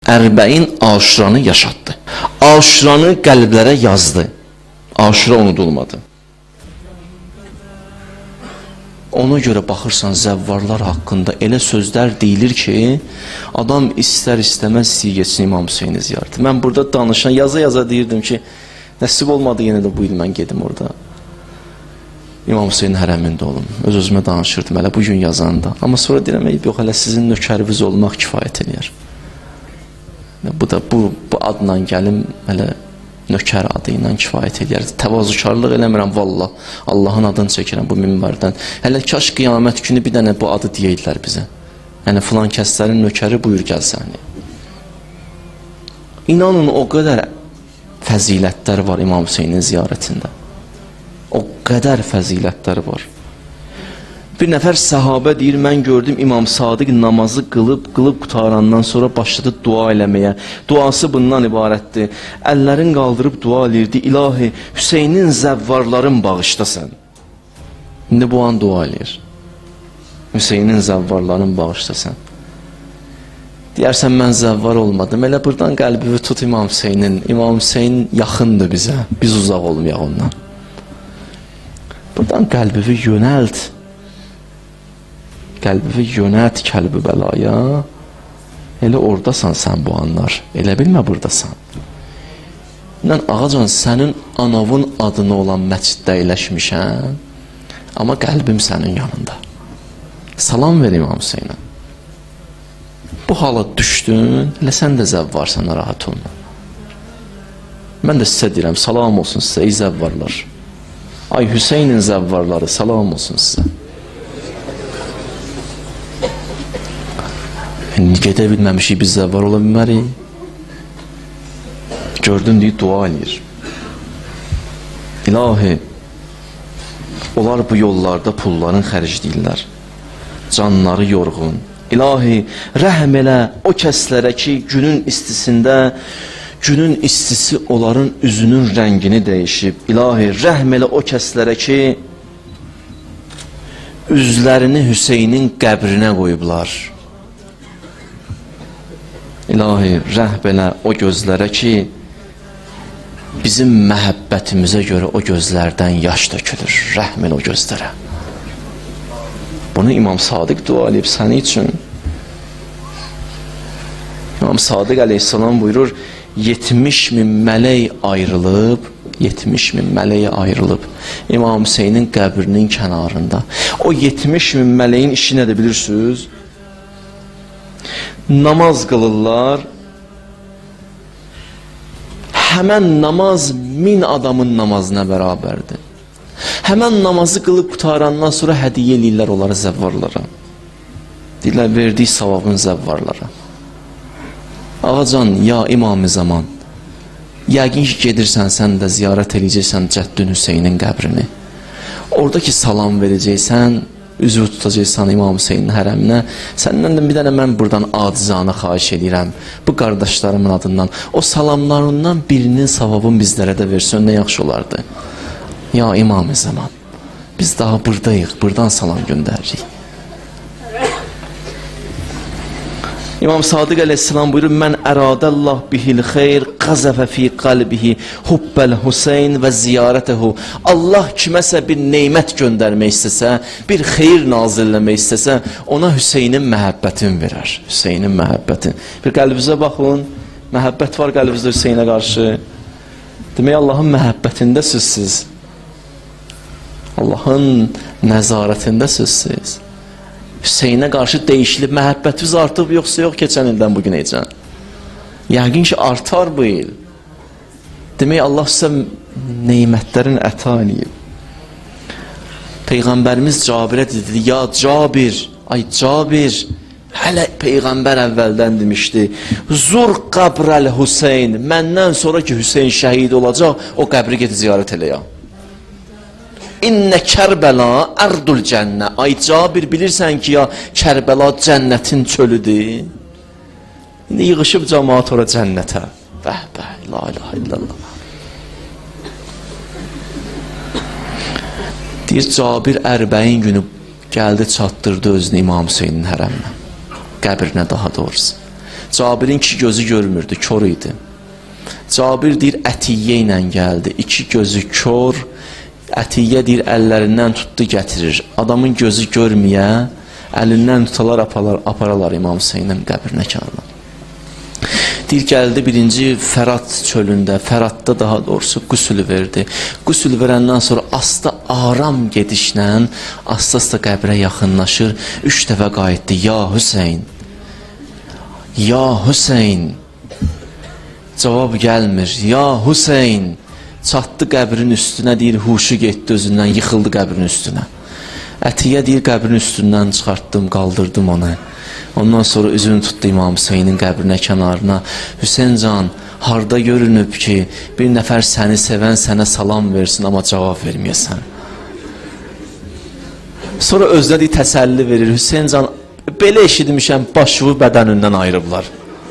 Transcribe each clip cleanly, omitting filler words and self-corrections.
Ərbəin Aşuranı yaşatdı. Aşuranı qəlblərə yazdı. Aşura unudulmadı. Ona görə baxırsan zəvvarlar haqqında elə sözlər deyilir ki, adam istər-istəməz siğəsin İmam Hüseyni ziyarəti. Mən burada danışan, yaza-yaza deyirdim ki, nəsib olmadı yenə də bu il mən gedim orada. İmam Hüseynin hərəmində olum. Öz-özümə danışırdım hələ bugün yazanda. Amma sonra deyirəm, yox, hələ sizin nökəriniz olmaq kifayət eləyər. Bu da bu adla gəlim, hələ nökər adı ilə kifayət eləyər. Təvazükarlıq eləmirəm, vallah. Allahın adını çəkirəm bu minbərdən. Hələ kaş qiyamət günü bir dənə bu adı deyirlər bizə. Yəni, filan kəslərin nökəri buyur gəlsən. İnanın, o qədər fəzilətlər var İmam Hüseynin ziyarətində. O qədər fəzilətlər var. Bir nəfər səhabə deyir, mən gördüm İmam Sadiq namazı qılıb qutarandan sonra başladı dua eləməyə. Duası bundan ibarətdir. Əllərin qaldırıb dua elirdi. İlahi, Hüseynin zəvvarların bağışlasan. İndi bu an dua eləyir. Hüseynin zəvvarların bağışlasan. Deyərsən, mən zəvvar olmadım. Elə buradan qəlbimi tut İmam Hüseynin. İmam Hüseyin yaxındır bizə. Biz uzaq olmayaq ondan. Buradan qəlbimi yönəlt. Qəlbi yönət kəlbi bəlaya. Elə oradasan sən bu anlar. Elə bilmə buradasan. Ağacan, sənin anavın adını olan məsciddə eləşmişəm. Amma qəlbim sənin yanında. Salam ver İmam Hüseynə. Bu hala düşdün, elə sən də zəvvarsan, rahat olma. Mən də sizə deyirəm, salam olsun sizə, ey zəvvarlar. Ay Hüseynin zəvvarları, salam olsun sizə. Gedə bilməmişik, biz zəvvar ola bilmərik. Gördün deyib, dua eləyir. İlahi, onlar bu yollarda pulların xərcləyirlər. Canları yorğun. İlahi, rəhm elə o kəslərə ki, günün istisində, günün istisi onların üzünün rəngini dəyişib. İlahi, rəhm elə o kəslərə ki, üzlərini Hüseynin qəbrinə qoyublar. İlahi, rəhm elə o gözlərə ki, bizim məhəbbətimizə görə o gözlərdən yaş dökülür. Rəhm elə o gözlərə. Bunu İmam Sadiq dua edib səni üçün. İmam Sadiq əleyhissalam buyurur, 70.000 mələk ayrılıb, 70.000 mələyə ayrılıb İmam Hüseynin qəbrinin kənarında. O 70.000 mələyin işi nədir bilirsiniz? Namaz qılırlar. Həmən namaz 1000 adamın namazına bərabərdir. Həmən namazı qılıb qutarandan sonra hədiyyə eləyirlər onları zəvvarlara. Deyirlər, verdiyi savabın zəvvarlara. Ağacan, ya İmam-ı Zaman, yəqin ki, gedirsən, sən də ziyarət eləyəcəksən Cəddün Hüseynin qəbrini. Oradakı salam verəcəksən, üzvü tutacaqsan İmam Hüseynin hərəminə. Səndən də bir dənə mən buradan acizanə xahiş edirəm, bu qardaşlarımın adından. O salamlarından birinin savabını bizlərə də versin, nə yaxşı olardı. Ya İmam-ı Zaman, biz daha buradayıq, buradan salam göndəririk. İmam Sadiq əleyhissalam buyurur, mən əradəllah bihil xeyr, qazəfə fi qalbihi hubbəl Hüseyn və ziyarətəhu. Allah kiməsə bir neymət göndərmək istəsə, bir xeyir nazilləmək istəsə, ona Hüseynin məhəbbətin verər. Hüseynin məhəbbətin. Bir qəlbinizə baxın, məhəbbət var qəlbinizdə Hüseynə qarşı. Demək, Allahın məhəbbətindəsiz siz. Allahın nəzarətindəsiz siz. Hüseynə qarşı dəyişilib, məhəbbətiniz artıb, yoxsa yox keçən ildən bugün ecən. Yəqin ki, artar bu il. Demək, Allah sizə neymətlərin əta eləyib. Peyğəmbərimiz Cabirə dedi, ya Cabir, ay Cabir, hələ Peyğəmbər əvvəldən demişdi, zur qabrəl Hüseyn, məndən sonra ki, Hüseyn şəhid olacaq, o qəbri geti ziyarət elə ya. İnnə Kərbəla ərdül cənnə. Ay Cabir, bilirsən ki, ya Kərbəla cənnətin çölüdür. İndi yığışıb cəmaat ora cənnətə. Bəh, bəh, la ilahe illallah. Deyir, Cabir Ərbəyin günü gəldi, çatdırdı özünü İmam Hüseynin hərəminə. Qəbrinə daha doğrusu. Cabirin iki gözü görmürdü, kör idi. Cabir deyir, Ətiyyə ilə gəldi. İki gözü kör. Ətiyyə deyir, əllərindən tutdu, gətirir. Adamın gözü görməyə, əlindən tutalar, aparalar İmam Hüseynin qəbrinə kənarına. Deyir, gəldi birinci Fərat çölündə, Fəratda daha doğrusu qüsül verdi. Qüsül verəndən sonra asta aram gedişlə, asta qəbrə yaxınlaşır. 3 dəfə qayıtdı, ya Hüseyn, ya Hüseyn. Cavab gəlmir, ya Hüseyn. Çatdı qəbrin üstünə, deyir, huşu getdi özündən, yıxıldı qəbrin üstünə. Ətiyyə deyir, qəbrin üstündən çıxartdım, qaldırdım onu. Ondan sonra üzünü tutdu İmam Hüseynin qəbrinə kənarına. Hüseyn can, harda görünüb ki, bir nəfər səni sevən sənə salam versin, amma cavab verməyəsən. Sonra özünə deyir, təsəlli verir. Hüseyn can, belə eşitmişəm, başığı bədənindən ayırıblar.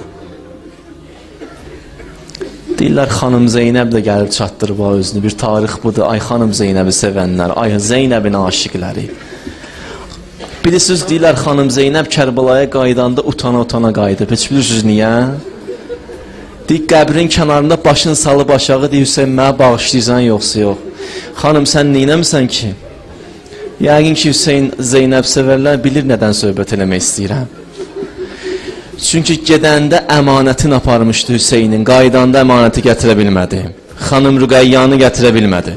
Deyirlər, xanım Zeynəb də gəlib çatdırıb özünü. Bir tarix budur, ay xanım Zeynəbi sevənlər, ay Zeynəbin aşiqləri. Bilirsiniz, deyirlər, xanım Zeynəb Kərbalaya qaydanda utana qayıdıb. Heç bilirsiniz, niyə? Deyir, qəbrin kənarında başını salıb aşağı, deyir, Hüseyin, mənə bağışlayırsan, yoxsa yox. Xanım, sən neynəmirsən ki? Yəqin ki, Hüseyin Zeynəb sevərlər, bilir nədən söhbət eləmək istəyirəm. Çünki gedəndə əmanətini aparmışdı Hüseynin, qaydanda əmanəti gətirə bilmədi. Xanım Rüqəyyanı gətirə bilmədi.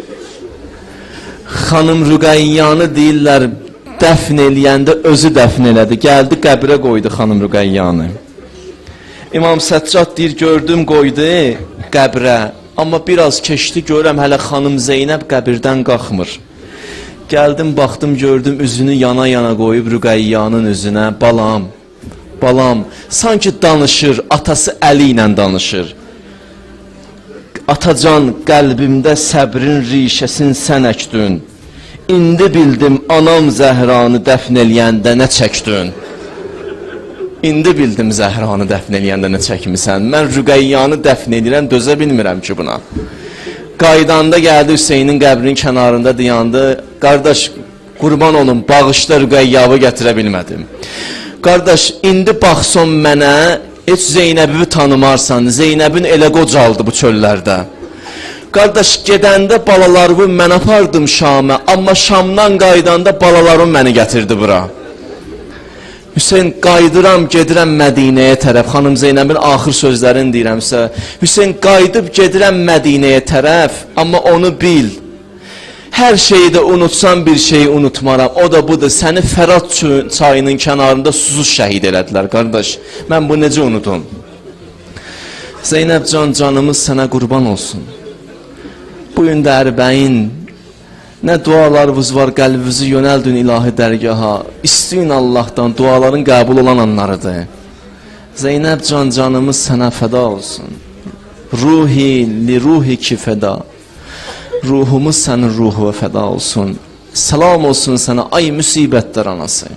Xanım Rüqəyyanı deyirlər, dəfn eləyəndə özü dəfn elədi. Gəldi qəbrə qoydu xanım Rüqəyyanı. İmam Səccad deyir, gördüm qoydu qəbrə. Amma biraz keçdi, görəm hələ xanım Zeynəb qəbirdən qalxmır. Gəldim, baxdım, gördüm, üzünü yana qoyub Rüqəyyanın üzünə. Balam, balam, sanki danışır, atası əli ilə danışır. Atacan, qəlbimdə səbrin rişəsin sən əkdün. İndi bildim, anam Zəhranı dəfn eləyəndə nə çəkdün. İndi bildim, Zəhranı dəfn eləyəndə nə çəkmisən. Mən Rüqəyyanı dəfn edirəm, dözə bilmirəm ki buna. Qaydanda gəldi, Hüseynin qəbrinin kənarında dayandı. Qardaş, qurban olun, bağışda Rüqəyyabı gətirə bilmədim. Qardaş, indi baxson mənə, heç Zeynəbi tanımarsan, Zeynəbin elə qocaldı bu çöllərdə. Qardaş, gedəndə balalarımı mən apardım Şamə, amma Şamdan qaydanda balalarım məni gətirdi bura. Hüseyin, qaydıram, gedirəm Mədinəyə tərəf. Xanım Zeynəbin axır sözlərini deyirəmsə, Hüseyin, qayıdıb gedirəm Mədinəyə tərəf, amma onu bil. Hər şeyi də unutsan bir şeyi unutmaram. O da budur, səni Fərat çayının kənarında susuz şəhid elədilər, qardaş. Mən bu necə unutum? Zeynəb can, canımız sənə qurban olsun. Bugün də ərbəyin, nə dualarınız var, qəlbinizi yönəldin ilahi dərgaha. İstəyin Allahdan, duaların qəbul olan anlarıdır. Zeynəb can, canımız sənə fəda olsun. Ruhi, li ruhi ki fəda. Ruhumuz sənin ruhuna fəda olsun. Salam olsun sənə, ay müsibətlər anası.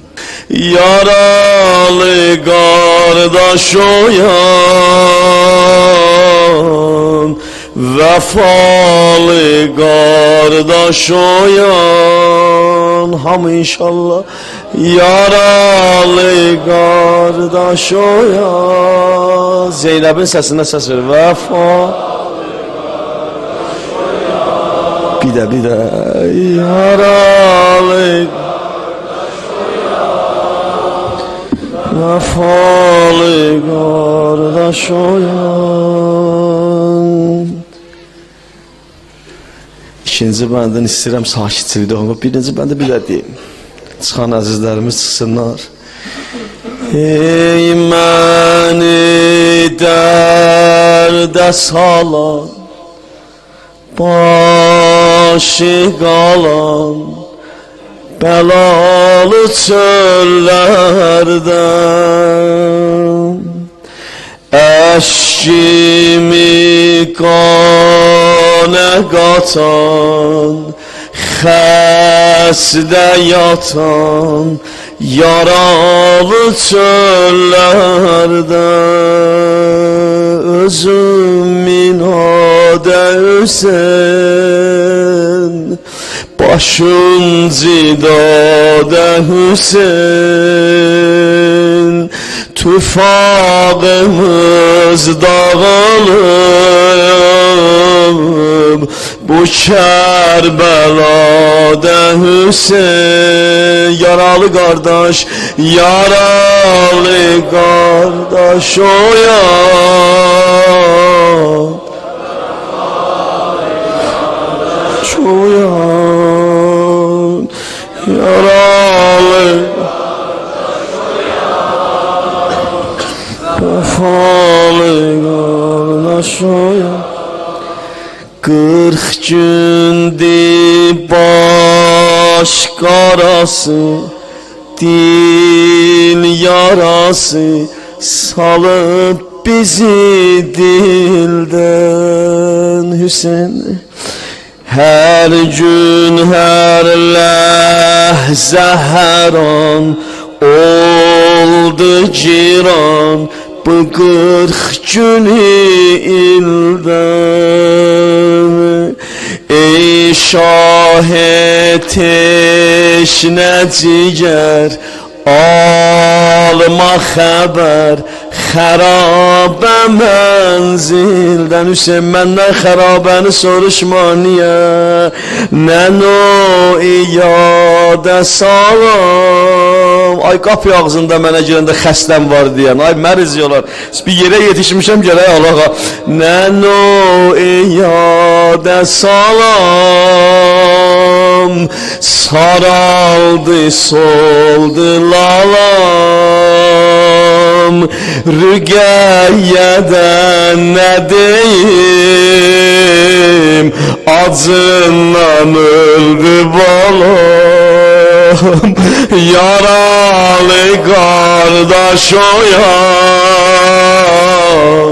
Yaralı qardaş oyan, vəfalı qardaş oyan. Hamı inşallah. Yaralı qardaş oyan. Zeynəbin səsində səs verir. Vəfalı. Bir də yaralı vəfalı qardaş oyan. İkinci bəndən istəyirəm sakitçilikdə olmaq. Birinci bəndə bir də deyim. Çıxan əzizlərimiz çıxsınlar. Ey məni dərdə salan, başı qalan, bəlalı çöllərdən, əşkimi qanə qatan, xəstə yatan, yaralı çöllərdən, özümün adə Hüseyin, başın cidadə Hüseyin, tu tüfağımız dağılıb bu Kərbəlada Hüseyin yaralı qardaş, yaralı qardaş oyan, oyan, yaralı vefalı qardaş oyan. 40 gündür baş qarası, dil yarası salıb bizi dildən Hüseyin. Hər gün, hər ləhzə, hər an oldu ciran bu 40 günü ildən. Ey şahid teşnəcigər, alma xəbər xərabə mənzildən. Hüseyin, məndən xərabəni soruşma niyə, mən o iyadə salam. Ay qapı ağzında mənə girəndə xəstəm var deyən, ay məriz yolar, bir yerə yetişmişəm gərək alağa. Mən o iyadə salam, saraldı soldu lalam. Rüqəyyədən nə deyim, acından öldü balam. Yaralı qardaş oyan,